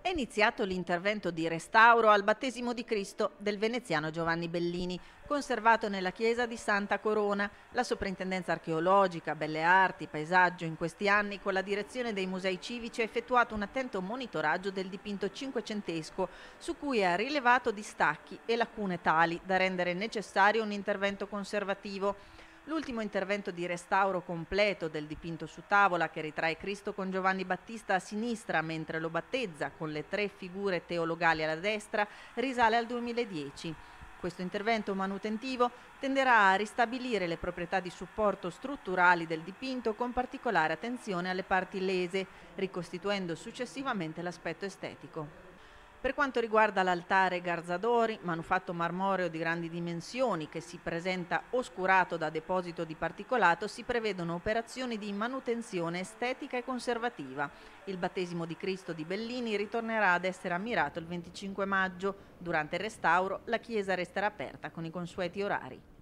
È iniziato l'intervento di restauro al battesimo di Cristo del veneziano Giovanni Bellini, conservato nella chiesa di Santa Corona. La soprintendenza archeologica, belle arti, paesaggio in questi anni, con la direzione dei musei civici, ha effettuato un attento monitoraggio del dipinto cinquecentesco, su cui ha rilevato distacchi e lacune tali da rendere necessario un intervento conservativo. L'ultimo intervento di restauro completo del dipinto su tavola, che ritrae Cristo con Giovanni Battista a sinistra mentre lo battezza, con le tre figure teologali alla destra, risale al 2010. Questo intervento manutentivo tenderà a ristabilire le proprietà di supporto strutturali del dipinto, con particolare attenzione alle parti lese, ricostituendo successivamente l'aspetto estetico. Per quanto riguarda l'altare Garzadori, manufatto marmoreo di grandi dimensioni che si presenta oscurato da deposito di particolato, si prevedono operazioni di manutenzione estetica e conservativa. Il battesimo di Cristo di Bellini ritornerà ad essere ammirato il 25 maggio. Durante il restauro la chiesa resterà aperta con i consueti orari.